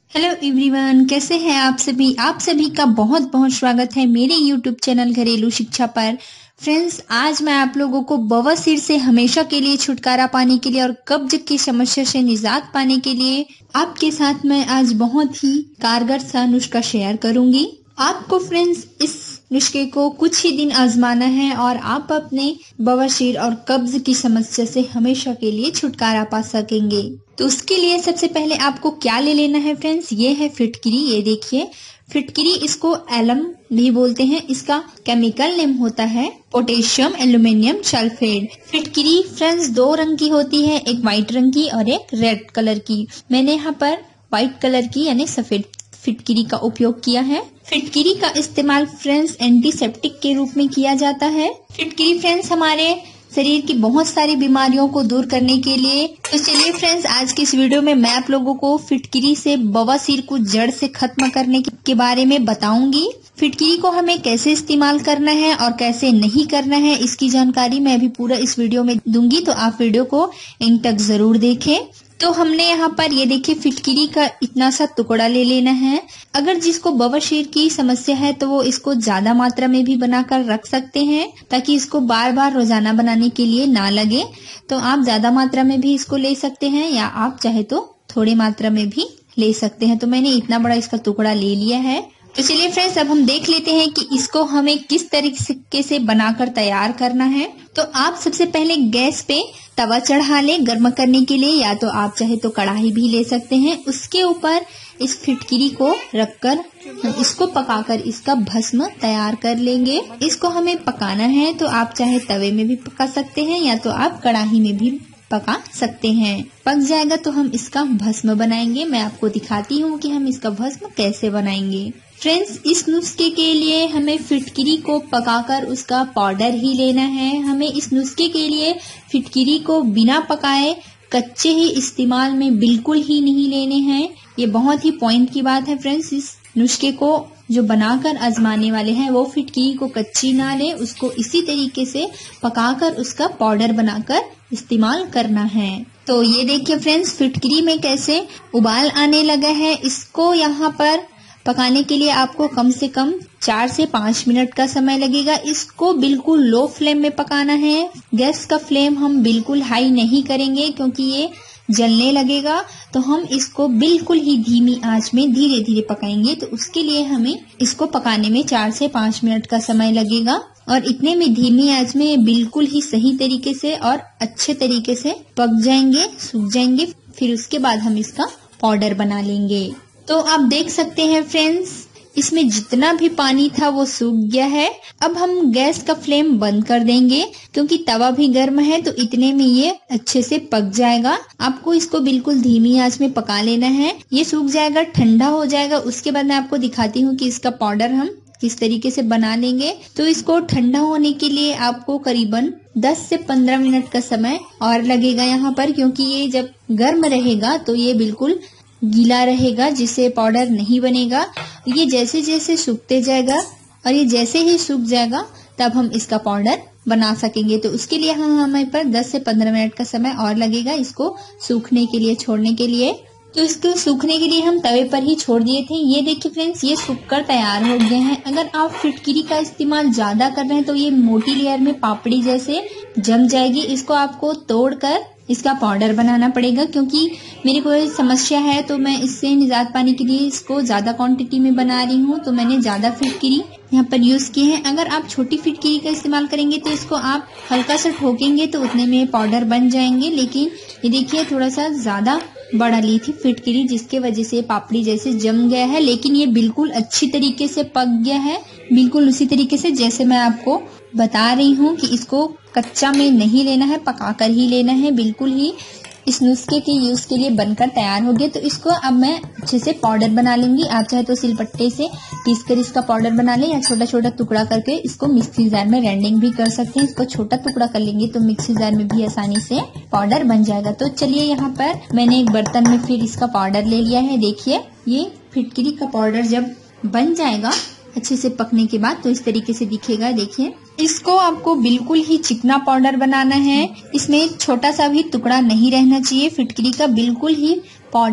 Hello everyone, कैसे हैं आप सभी। आप सभी का बहुत बहुत स्वागत है मेरे यूट्यूब चैनल घरेलू शिक्षा पर। फ्रेंड्स, आज मैं आप लोगों को बवासीर से हमेशा के लिए छुटकारा पाने के लिए और कब्ज की समस्या से निजात पाने के लिए आपके साथ मैं आज बहुत ही कारगर सा नुस्खा शेयर करूंगी। आपको फ्रेंड्स इस नुस्खे को कुछ ही दिन आजमाना है और आप अपने बवासीर और कब्ज की समस्या से हमेशा के लिए छुटकारा पा सकेंगे। तो उसके लिए सबसे पहले आपको क्या ले लेना है फ्रेंड्स, ये है फिटकिरी। ये देखिए फिटकिरी, इसको एलम भी बोलते हैं। इसका केमिकल नेम होता है पोटेशियम एल्यूमिनियम सल्फेट। फिटकिरी फ्रेंड्स दो रंग की होती है, एक व्हाइट रंग की और एक रेड कलर की। मैंने यहाँ पर व्हाइट कलर की यानी सफेद फिटकिरी का उपयोग किया है। फिटकिरी का इस्तेमाल फ्रेंड्स एंटीसेप्टिक के रूप में किया जाता है। फिटकिरी फ्रेंड्स हमारे शरीर की बहुत सारी बीमारियों को दूर करने के लिए। तो चलिए फ्रेंड्स, आज की इस वीडियो में मैं आप लोगों को फिटकिरी से बवासीर को जड़ से खत्म करने के बारे में बताऊंगी। फिटकिरी को हमें कैसे इस्तेमाल करना है और कैसे नहीं करना है, इसकी जानकारी मैं अभी पूरा इस वीडियो में दूंगी, तो आप वीडियो को एंड तक जरूर देखें। तो हमने यहाँ पर ये देखिए फिटकिरी का इतना सा टुकड़ा ले लेना है। अगर जिसको बवासीर की समस्या है तो वो इसको ज्यादा मात्रा में भी बनाकर रख सकते हैं ताकि इसको बार बार रोजाना बनाने के लिए ना लगे। तो आप ज्यादा मात्रा में भी इसको ले सकते हैं या आप चाहे तो थोड़ी मात्रा में भी ले सकते हैं। तो मैंने इतना बड़ा इसका टुकड़ा ले लिया है। तो चलिए फ्रेंड्स, अब हम देख लेते हैं कि इसको हमें किस तरीके से बनाकर तैयार करना है। तो आप सबसे पहले गैस पे तवा चढ़ा ले गर्म करने के लिए, या तो आप चाहे तो कढ़ाई भी ले सकते हैं। उसके ऊपर इस फिटकिरी को रखकर हम इसको पकाकर इसका भस्म तैयार कर लेंगे। इसको हमें पकाना है तो आप चाहे तवे में भी पका सकते हैं या तो आप कढ़ाई में भी पका सकते हैं। पक जाएगा तो हम इसका भस्म बनाएंगे। मैं आपको दिखाती हूँ कि हम इसका भस्म कैसे बनाएंगे। फ्रेंड्स, इस नुस्खे के लिए हमें फिटकिरी को पकाकर उसका पाउडर ही लेना है। हमें इस नुस्खे के लिए फिटकिरी को बिना पकाए कच्चे ही इस्तेमाल में बिल्कुल ही नहीं लेने हैं। ये बहुत ही पॉइंट की बात है फ्रेंड्स। इस नुस्खे को जो बनाकर आजमाने वाले हैं वो फिटकिरी को कच्ची ना ले, उसको इसी तरीके से पकाकर उसका पाउडर बनाकर इस्तेमाल करना है। तो ये देखिए फ्रेंड्स, फिटकिरी में कैसे उबाल आने लगा है। इसको यहाँ पर पकाने के लिए आपको कम से कम 4 से 5 मिनट का समय लगेगा। इसको बिल्कुल लो फ्लेम में पकाना है। गैस का फ्लेम हम बिल्कुल हाई नहीं करेंगे क्योंकि ये जलने लगेगा। तो हम इसको बिल्कुल ही धीमी आंच में धीरे धीरे पकाएंगे। तो उसके लिए हमें इसको पकाने में 4 से 5 मिनट का समय लगेगा और इतने में धीमी आंच में बिल्कुल ही सही तरीके से और अच्छे तरीके से पक जाएंगे, सूख जाएंगे। फिर उसके बाद हम इसका पाउडर बना लेंगे। तो आप देख सकते हैं फ्रेंड्स, इसमें जितना भी पानी था वो सूख गया है। अब हम गैस का फ्लेम बंद कर देंगे क्योंकि तवा भी गर्म है, तो इतने में ये अच्छे से पक जाएगा। आपको इसको बिल्कुल धीमी आंच में पका लेना है। ये सूख जाएगा, ठंडा हो जाएगा। उसके बाद मैं आपको दिखाती हूँ कि इसका पाउडर हम किस तरीके से बना लेंगे। तो इसको ठंडा होने के लिए आपको करीबन 10 से 15 मिनट का समय और लगेगा यहाँ पर, क्योंकि ये जब गर्म रहेगा तो ये बिल्कुल गीला रहेगा जिससे पाउडर नहीं बनेगा। ये जैसे जैसे सूखते जाएगा और ये जैसे ही सूख जाएगा तब हम इसका पाउडर बना सकेंगे। तो उसके लिए हमें पर 10 से 15 मिनट का समय और लगेगा इसको सूखने के लिए, छोड़ने के लिए। तो इसको सूखने के लिए हम तवे पर ही छोड़ दिए थे। ये देखिए फ्रेंड्स, ये सूखकर तैयार हो गए हैं। अगर आप फिटकिरी का इस्तेमाल ज्यादा कर रहे हैं तो ये मोटी लेयर में पापड़ी जैसे जम जाएगी। इसको आपको तोड़कर इसका पाउडर बनाना पड़ेगा। क्योंकि मेरी कोई समस्या है तो मैं इससे निजात पाने के लिए इसको ज्यादा क्वांटिटी में बना रही हूँ, तो मैंने ज्यादा फिटकिरी यहाँ पर यूज की है। अगर आप छोटी फिटकिरी का इस्तेमाल करेंगे तो इसको आप हल्का सा ठोकेंगे तो उतने में पाउडर बन जाएंगे। लेकिन ये देखिए थोड़ा सा ज्यादा बड़ा ली थी फिटकिरी, जिसके वजह से पापड़ी जैसे जम गया है। लेकिन ये बिल्कुल अच्छी तरीके से पक गया है, बिल्कुल उसी तरीके से जैसे मैं आपको बता रही हूँ कि इसको कच्चा में नहीं लेना है, पकाकर ही लेना है। बिल्कुल ही इस नुस्खे के यूज के लिए बनकर तैयार हो गया। तो इसको अब मैं अच्छे से पाउडर बना लूंगी। आप चाहे तो सिलपट्टे से पीसकर इसका पाउडर बना लें या छोटा छोटा टुकड़ा करके इसको मिक्सी जार में ग्राइंडिंग भी कर सकते हैं। इसको छोटा टुकड़ा कर लेंगे तो मिक्सी जार में भी आसानी से पाउडर बन जाएगा। तो चलिए यहाँ पर मैंने एक बर्तन में फिर इसका पाउडर ले लिया है। देखिए ये फिटकिरी का पाउडर जब बन जाएगा अच्छे से पकने के बाद तो इस तरीके से दिखेगा। देखिए, इसको आपको बिल्कुल ही चिकना पाउडर बनाना है। इसमें छोटा सा भी टुकड़ा नहीं रहना चाहिए। फिटकिरी का बिल्कुल ही पाउडर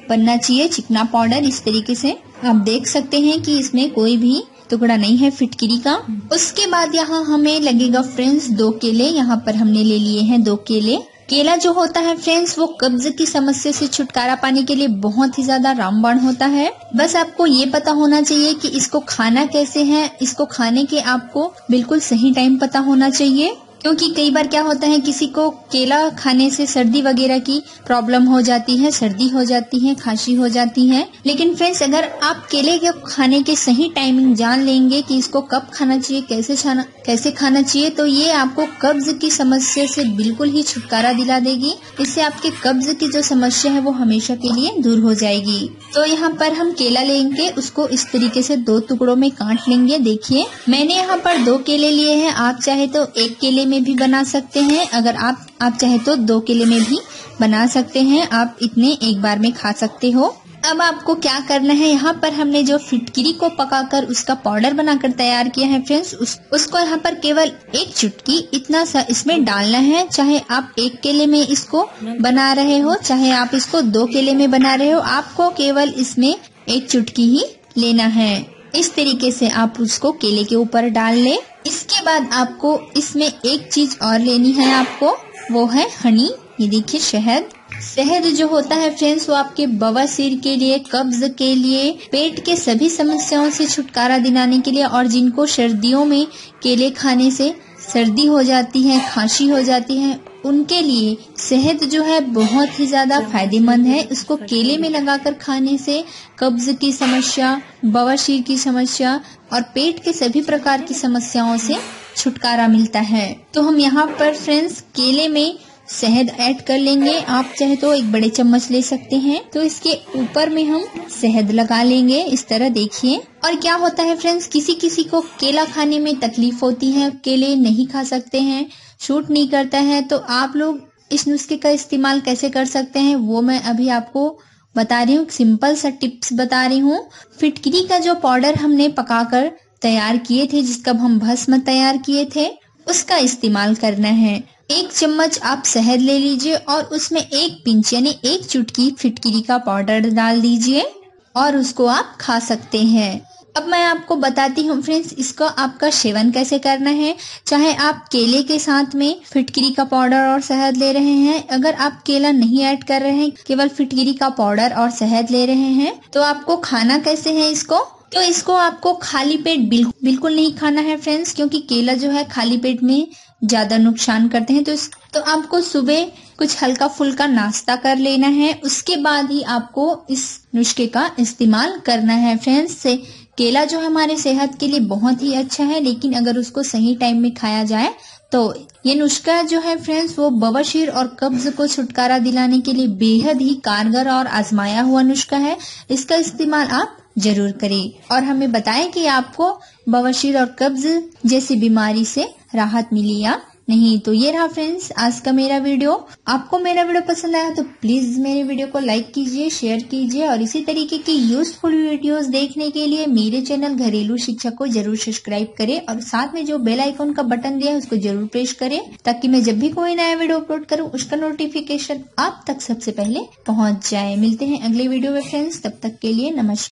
बनना चाहिए, चिकना पाउडर। इस तरीके से आप देख सकते हैं कि इसमें कोई भी टुकड़ा नहीं है फिटकिरी का। उसके बाद यहाँ हमें लगेगा फ्रेंड्स 2 केले। यहाँ पर हमने ले लिए हैं 2 केले। केला जो होता है फ्रेंड्स वो कब्ज की समस्या से छुटकारा पाने के लिए बहुत ही ज्यादा रामबाण होता है। बस आपको ये पता होना चाहिए कि इसको खाना कैसे है। इसको खाने के आपको बिल्कुल सही टाइम पता होना चाहिए, क्योंकि कई बार क्या होता है किसी को केला खाने से सर्दी वगैरह की प्रॉब्लम हो जाती है, सर्दी हो जाती है, खांसी हो जाती है। लेकिन फ्रेंड्स अगर आप केले के खाने के सही टाइमिंग जान लेंगे कि इसको कब खाना चाहिए, कैसे खाना चाहिए, तो ये आपको कब्ज की समस्या से बिल्कुल ही छुटकारा दिला देगी। इससे आपके कब्ज की जो समस्या है वो हमेशा के लिए दूर हो जाएगी। तो यहाँ पर हम केला लेंगे, उसको इस तरीके से 2 टुकड़ों में काट लेंगे। देखिए मैंने यहाँ पर 2 केले लिए हैं। आप चाहे तो 1 केले में भी बना सकते हैं। अगर आप चाहे तो 2 केले में भी बना सकते हैं। आप इतने एक बार में खा सकते हो। अब आपको क्या करना है, यहाँ पर हमने जो फिटकिरी को पकाकर उसका पाउडर बनाकर तैयार किया है फ्रेंड्स, उसको यहाँ पर केवल 1 चुटकी इतना सा इसमें डालना है। चाहे आप 1 केले में इसको बना रहे हो, चाहे आप इसको 2 केले में बना रहे हो, आपको केवल इसमें 1 चुटकी ही लेना है। इस तरीके से आप उसको केले के ऊपर डाल ले। इसके बाद आपको इसमें एक चीज और लेनी है आपको, वो है हनी। ये देखिए शहद जो होता है फ्रेंड्स वो आपके बवासीर के लिए, कब्ज के लिए, पेट के सभी समस्याओं से छुटकारा दिलाने के लिए, और जिनको सर्दियों में केले खाने से सर्दी हो जाती है, खांसी हो जाती है, उनके लिए शहद जो है बहुत ही ज्यादा फायदेमंद है। इसको केले में लगाकर खाने से कब्ज की समस्या, बवासीर की समस्या और पेट के सभी प्रकार की समस्याओं से छुटकारा मिलता है। तो हम यहाँ पर फ्रेंड्स केले में शहद ऐड कर लेंगे। आप चाहे तो 1 बड़े चम्मच ले सकते हैं। तो इसके ऊपर में हम शहद लगा लेंगे इस तरह, देखिए। और क्या होता है फ्रेंड्स, किसी को केला खाने में तकलीफ होती है, केले नहीं खा सकते हैं, शूट नहीं करता है, तो आप लोग इस नुस्खे का इस्तेमाल कैसे कर सकते हैं वो मैं अभी आपको बता रही हूँ। सिंपल सा टिप्स बता रही हूँ। फिटकिरी का जो पाउडर हमने पकाकर तैयार किए थे, जिसका हम भस्म तैयार किए थे, उसका इस्तेमाल करना है। 1 चम्मच आप शहद ले लीजिए और उसमें 1 पिंच यानी 1 चुटकी फिटकिरी का पाउडर डाल दीजिए और उसको आप खा सकते हैं। अब मैं आपको बताती हूँ फ्रेंड्स इसको आपका सेवन कैसे करना है। चाहे आप केले के साथ में फिटकिरी का पाउडर और शहद ले रहे हैं, अगर आप केला नहीं ऐड कर रहे हैं, केवल फिटकिरी का पाउडर और शहद ले रहे हैं, तो आपको खाना कैसे है इसको, तो इसको आपको खाली पेट बिल्कुल नहीं खाना है फ्रेंड्स, क्योंकि केला जो है खाली पेट में ज्यादा नुकसान करते हैं। तो आपको सुबह कुछ हल्का फुल्का नाश्ता कर लेना है, उसके बाद ही आपको इस नुस्खे का इस्तेमाल करना है फ्रेंड्स। से केला जो हमारे सेहत के लिए बहुत ही अच्छा है, लेकिन अगर उसको सही टाइम में खाया जाए तो ये नुस्खा जो है फ्रेंड्स वो बवासीर और कब्ज को छुटकारा दिलाने के लिए बेहद ही कारगर और आजमाया हुआ नुस्खा है। इसका इस्तेमाल आप जरूर करें और हमें बताएं कि आपको बवासीर और कब्ज जैसी बीमारी से राहत मिली या नहीं। तो ये रहा फ्रेंड्स आज का मेरा वीडियो। आपको मेरा वीडियो पसंद आया तो प्लीज मेरे वीडियो को लाइक कीजिए, शेयर कीजिए और इसी तरीके की यूजफुल वीडियोस देखने के लिए मेरे चैनल घरेलू शिक्षा को जरूर सब्सक्राइब करें और साथ में जो बेल आइकन का बटन दिया है उसको जरूर प्रेस करें, ताकि मैं जब भी कोई नया वीडियो अपलोड करूँ उसका नोटिफिकेशन आप तक सबसे पहले पहुँच जाए। मिलते हैं अगले वीडियो में फ्रेंड्स, तब तक के लिए नमस्कार।